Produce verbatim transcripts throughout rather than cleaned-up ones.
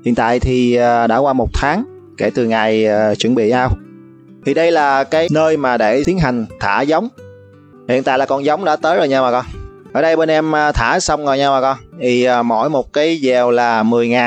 Hiện tại thì đã qua một tháng kể từ ngày chuẩn bị ao. Thì đây là cái nơi mà để tiến hành thả giống. Hiện tại là con giống đã tới rồi nha bà con. Ở đây bên em thả xong rồi nha bà con. Thì mỗi một cái dèo là mười ngàn.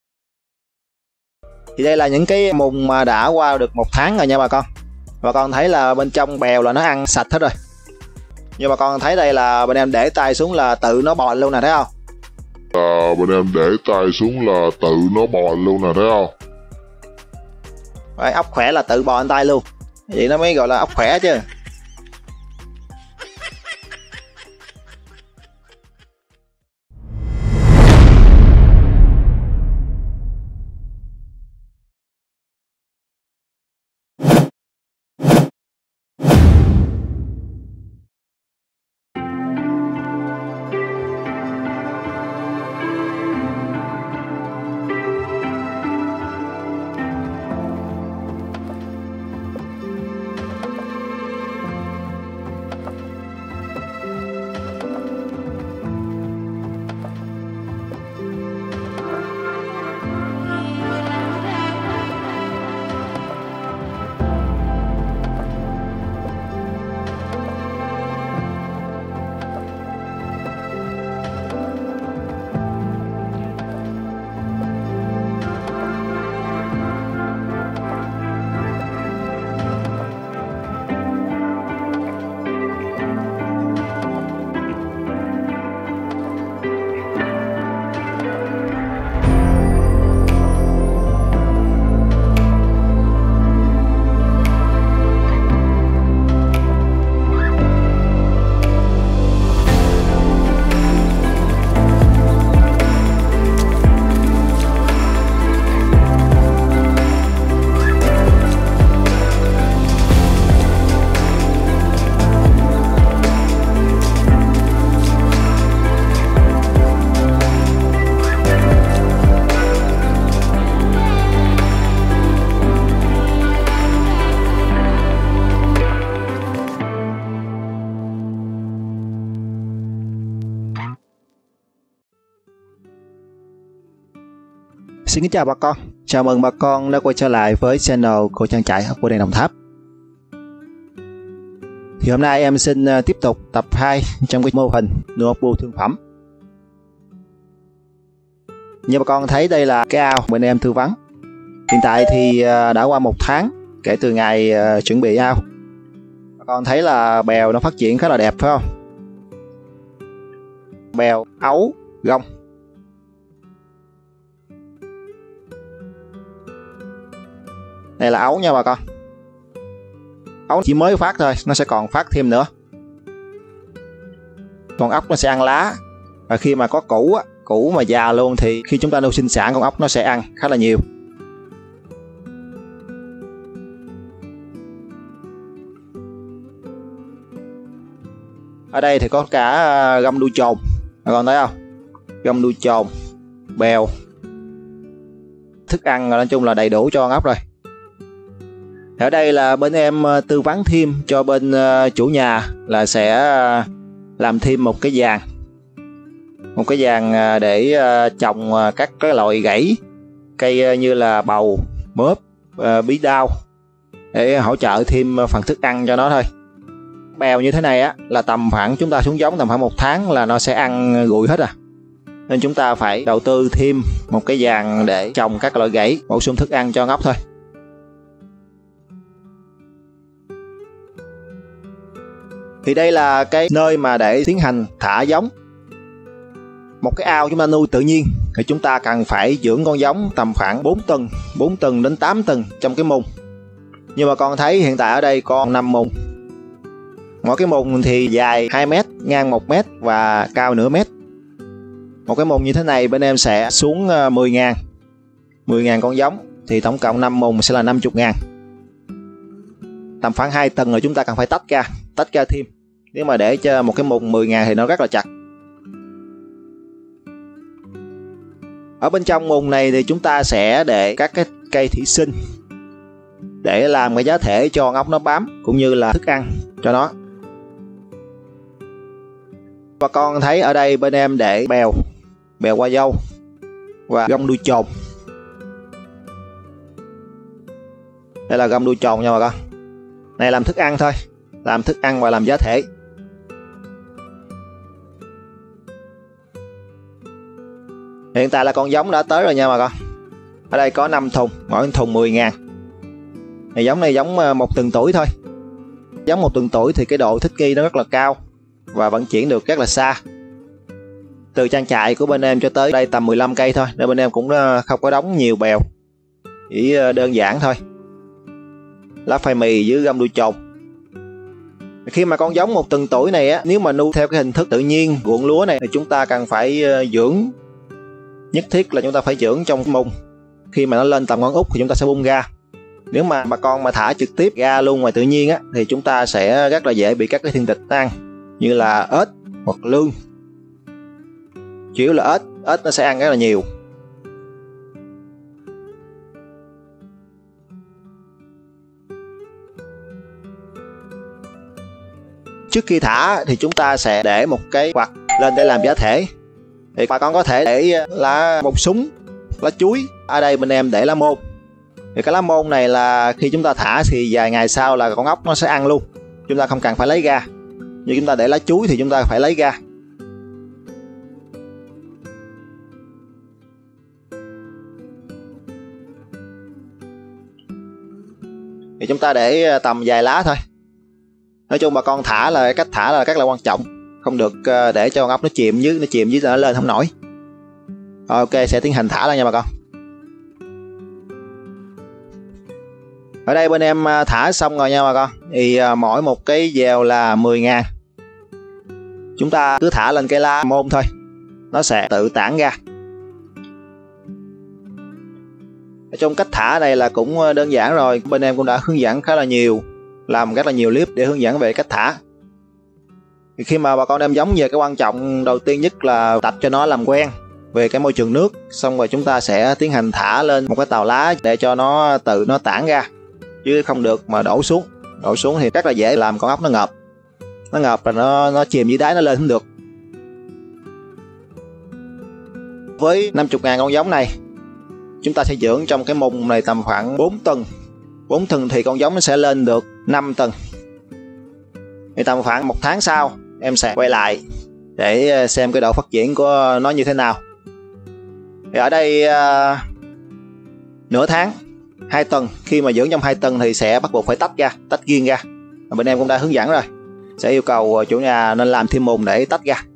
Thì đây là những cái mùng mà đã qua được một tháng rồi nha bà con. Bà con thấy là bên trong bèo là nó ăn sạch hết rồi. Nhưng mà con thấy đây là bên em để tay xuống là tự nó bò luôn nè, thấy không? À, bên em để tay xuống là tự nó bò luôn nè, thấy không? Đấy, ốc khỏe là tự bò lên tay luôn. Vậy nó mới gọi là ốc khỏe chứ. Xin kính chào bà con, chào mừng bà con đã quay trở lại với channel của trang trại ốc Bươu Đen Đồng Tháp. Thì hôm nay em xin tiếp tục tập hai trong cái mô hình nuôi ốc bươu thương phẩm. Như bà con thấy đây là cái ao bên em tư vấn. Hiện tại thì đã qua một tháng kể từ ngày chuẩn bị ao. Bà con thấy là bèo nó phát triển khá là đẹp phải không? Bèo, ấu, gông. Đây là ấu nha bà con. Ấu chỉ mới phát thôi, nó sẽ còn phát thêm nữa. Con ốc nó sẽ ăn lá. Và khi mà có củ á, củ mà già luôn thì khi chúng ta nuôi sinh sản con ốc nó sẽ ăn khá là nhiều. Ở đây thì có cả găm đuôi chồn, bà con thấy không? Găm đuôi chồn, bèo. Thức ăn nói chung là đầy đủ cho con ốc rồi. Ở đây là bên em tư vấn thêm cho bên chủ nhà là sẽ làm thêm một cái giàn. Một cái giàn để trồng các cái loại gãy, cây như là bầu, mướp, bí đao để hỗ trợ thêm phần thức ăn cho nó thôi. Bèo như thế này á là tầm khoảng chúng ta xuống giống tầm khoảng một tháng là nó sẽ ăn gụi hết à. Nên chúng ta phải đầu tư thêm một cái giàn để trồng các loại gãy, bổ sung thức ăn cho ốc thôi. Thì đây là cái nơi mà để tiến hành thả giống. Một cái ao chúng ta nuôi tự nhiên thì chúng ta cần phải dưỡng con giống tầm khoảng bốn tuần, bốn tuần đến tám tuần trong cái mùng. Nhưng mà con thấy hiện tại ở đây còn năm mùng. Mỗi cái mùng thì dài hai mét, ngang một mét và cao nửa mét. Một cái mùng như thế này bên em sẽ xuống mười ngàn. mười ngàn con giống thì tổng cộng năm mùng sẽ là năm mươi ngàn. Tầm khoảng hai tuần rồi chúng ta cần phải tách ra, tách ra thêm. Nếu mà để cho một cái mùng mười ngàn thì nó rất là chặt. Ở bên trong mùng này thì chúng ta sẽ để các cái cây thủy sinh để làm cái giá thể cho con ốc nó bám cũng như là thức ăn cho nó. Và con thấy ở đây bên em để bèo, bèo qua dâu và gông đuôi chồn. Đây là găm đuôi tròn nha bà con. Này làm thức ăn thôi, làm thức ăn và làm giá thể. Hiện tại là con giống đã tới rồi nha bà con. Ở đây có năm thùng, mỗi thùng mười ngàn. Thì giống này giống một tuần tuổi thôi. Giống một tuần tuổi thì cái độ thích nghi nó rất là cao và vận chuyển được rất là xa. Từ trang trại của bên em cho tới đây tầm mười lăm cây thôi, nên bên em cũng không có đóng nhiều bèo, chỉ đơn giản thôi. Lá phai mì với găm đuôi trồn. Khi mà con giống một tuần tuổi này á, nếu mà nuôi theo cái hình thức tự nhiên ruộng lúa này thì chúng ta cần phải dưỡng. Nhất thiết là chúng ta phải dưỡng trong mùng. Khi mà nó lên tầm ngón út thì chúng ta sẽ bung ra. Nếu mà bà con mà thả trực tiếp ra luôn ngoài tự nhiên á, thì chúng ta sẽ rất là dễ bị các cái thiên địch ăn, như là ếch hoặc lươn. Chủ yếu là ếch, ếch nó sẽ ăn rất là nhiều. Trước khi thả thì chúng ta sẽ để một cái quạt lên để làm giá thể. Thì bà con có thể để lá bông súng, lá chuối. Ở đây bên em để lá môn. Thì cái lá môn này là khi chúng ta thả thì vài ngày sau là con ốc nó sẽ ăn luôn. Chúng ta không cần phải lấy ra. Như chúng ta để lá chuối thì chúng ta phải lấy ra. Thì chúng ta để tầm vài lá thôi. Nói chung bà con thả là cách thả là rất là quan trọng. Không được để cho con ốc nó chìm dưới, nó chìm dưới nó lên không nổi. Ok, sẽ tiến hành thả ra nha bà con. Ở đây bên em thả xong rồi nha bà con. Thì mỗi một cái dèo là mười ngàn. Chúng ta cứ thả lên cái lá môn thôi, nó sẽ tự tản ra. Ở trong cách thả này là cũng đơn giản rồi. Bên em cũng đã hướng dẫn khá là nhiều, làm rất là nhiều clip để hướng dẫn về cách thả. Thì khi mà bà con đem giống về, cái quan trọng đầu tiên nhất là tập cho nó làm quen về cái môi trường nước. Xong rồi chúng ta sẽ tiến hành thả lên một cái tàu lá để cho nó tự nó tản ra, chứ không được mà đổ xuống. Đổ xuống thì rất là dễ làm con ốc nó ngợp. Nó ngợp là nó, nó chìm dưới đáy, nó lên không được. Với năm mươi ngàn con giống này, chúng ta sẽ dưỡng trong cái mùng này tầm khoảng bốn tuần. bốn tuần thì con giống nó sẽ lên được năm tuần. Thì tầm khoảng một tháng sau em sẽ quay lại để xem cái độ phát triển của nó như thế nào. Thì ở đây uh, nửa tháng, hai tuần. Khi mà dưỡng trong hai tuần thì sẽ bắt buộc phải tách ra, tách riêng ra. Bên em cũng đã hướng dẫn rồi, sẽ yêu cầu chủ nhà nên làm thêm mùng để tách ra.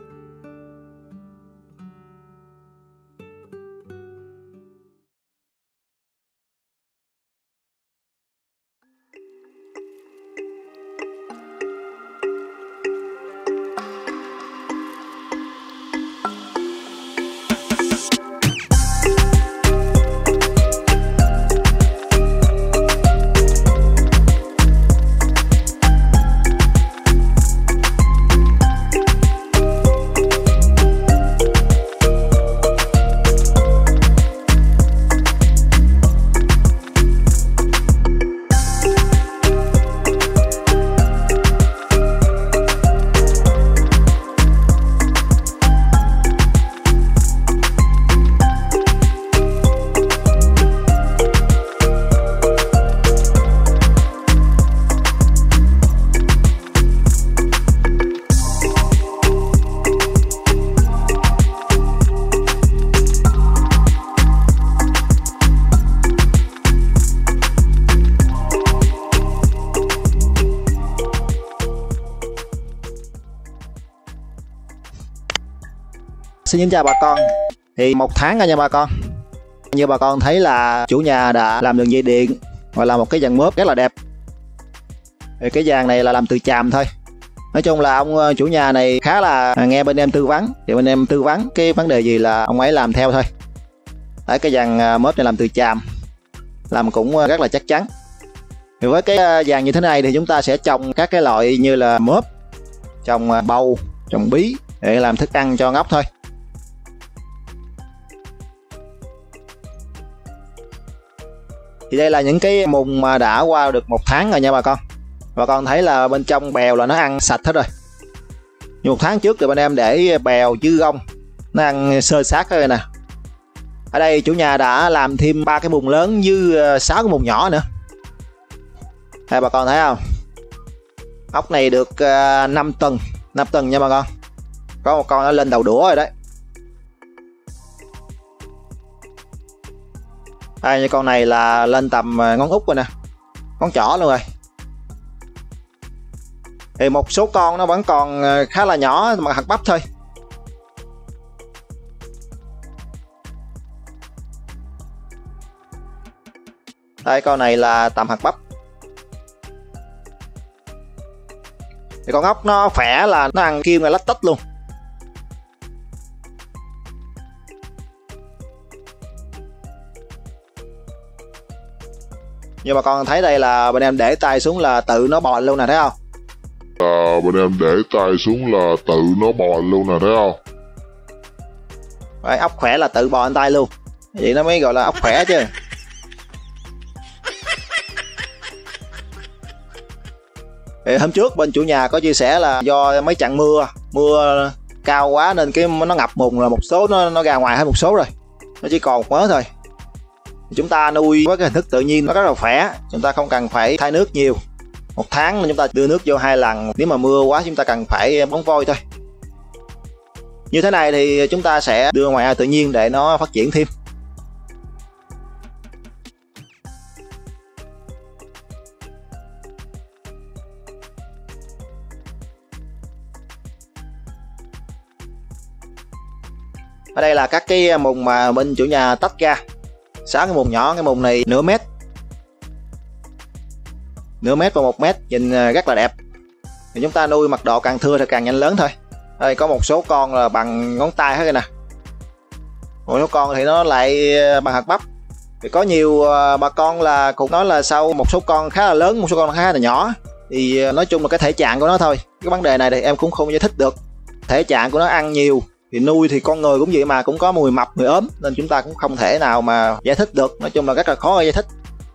Xin kính chào bà con. Thì một tháng rồi nha bà con. Như bà con thấy là chủ nhà đã làm đường dây điện và làm một cái dàn mớp rất là đẹp. Thì cái dàn này là làm từ chàm thôi. Nói chung là ông chủ nhà này khá là nghe bên em tư vấn, thì bên em tư vấn cái vấn đề gì là ông ấy làm theo thôi. Đấy, cái dàn mớp này làm từ chàm, làm cũng rất là chắc chắn. Thì với cái dàn như thế này thì chúng ta sẽ trồng các cái loại như là mớp, trồng bầu, trồng bí để làm thức ăn cho ngốc thôi. Thì đây là những cái mùng mà đã qua được một tháng rồi nha bà con. Bà con thấy là bên trong bèo là nó ăn sạch hết rồi. Như một tháng trước thì bên em để bèo chứ gông, nó ăn sơ sát rồi nè. Ở đây chủ nhà đã làm thêm ba cái mùng lớn với sáu cái mùng nhỏ nữa. Đây bà con thấy không, ốc này được uh, năm tầng năm tầng nha bà con. Có một con nó lên đầu đũa rồi đấy. Đây, như con này là lên tầm ngón út rồi nè, ngón trỏ luôn rồi. Thì một số con nó vẫn còn khá là nhỏ mà hạt bắp thôi. Đây, con này là tầm hạt bắp. Thì con ốc nó khỏe là nó ăn kim là lách tách luôn. Nhưng mà con thấy đây là bên em để tay xuống là tự nó bò luôn nè, thấy không? À, bên em để tay xuống là tự nó bò luôn nè, thấy không? Đấy, ốc khỏe là tự bò lên tay luôn. Vậy nó mới gọi là ốc khỏe chứ. Thì hôm trước bên chủ nhà có chia sẻ là do mấy trận mưa mưa cao quá nên cái nó ngập mùng, là một số nó nó ra ngoài hết một số rồi, nó chỉ còn một mớ thôi. Chúng ta nuôi với cái hình thức tự nhiên nó rất là khỏe, chúng ta không cần phải thay nước nhiều. Một tháng chúng ta đưa nước vô hai lần, nếu mà mưa quá chúng ta cần phải bón vôi thôi. Như thế này thì chúng ta sẽ đưa ngoài tự nhiên để nó phát triển thêm. Ở đây là các cái mùng mà bên chủ nhà tách ra, sáu cái mùng nhỏ, cái mùng này nửa mét nửa mét và một mét, nhìn rất là đẹp. Thì chúng ta nuôi mật độ càng thưa thì càng nhanh lớn thôi. Đây có một số con là bằng ngón tay hết rồi nè, một số con thì nó lại bằng hạt bắp. Thì có nhiều bà con là cũng nói là sau một số con khá là lớn, một số con khá là nhỏ. Thì nói chung là cái thể trạng của nó thôi, cái vấn đề này thì em cũng không giải thích được. Thể trạng của nó ăn nhiều thì nuôi thì con người cũng vậy mà, cũng có mùi mập, mùi ốm, nên chúng ta cũng không thể nào mà giải thích được. Nói chung là rất là khó giải thích.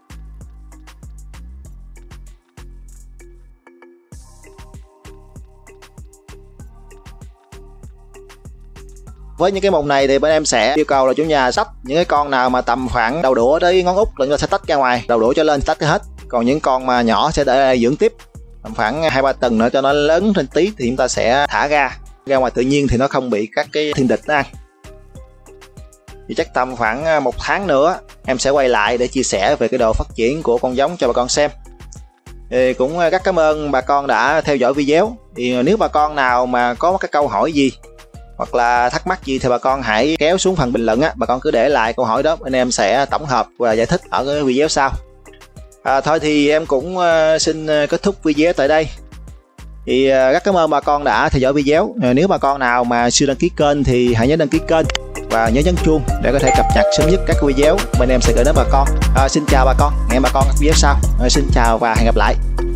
Với những cái mùng này thì bên em sẽ yêu cầu là chủ nhà xách những cái con nào mà tầm khoảng đầu đũa tới ngón út là chúng ta sẽ tách ra ngoài, đầu đũa cho lên tách hết. Còn những con mà nhỏ sẽ để dưỡng tiếp tầm khoảng hai ba tuần nữa cho nó lớn lên tí thì chúng ta sẽ thả ra ra ngoài tự nhiên, thì nó không bị các cái thiên địch nó ăn. Thì chắc tầm khoảng một tháng nữa em sẽ quay lại để chia sẻ về cái độ phát triển của con giống cho bà con xem. Thì cũng rất cảm ơn bà con đã theo dõi video. Thì nếu bà con nào mà có cái câu hỏi gì hoặc là thắc mắc gì thì bà con hãy kéo xuống phần bình luận á, bà con cứ để lại câu hỏi đó, anh em sẽ tổng hợp và giải thích ở cái video sau. À, thôi thì em cũng uh, xin kết thúc video tại đây. Thì uh, rất cảm ơn bà con đã theo dõi video. À, nếu bà con nào mà chưa đăng ký kênh thì hãy nhớ đăng ký kênh và nhớ nhấn chuông để có thể cập nhật sớm nhất các video bên em sẽ gửi đến bà con. À, xin chào bà con, hẹn bà con các video sau. À, xin chào và hẹn gặp lại.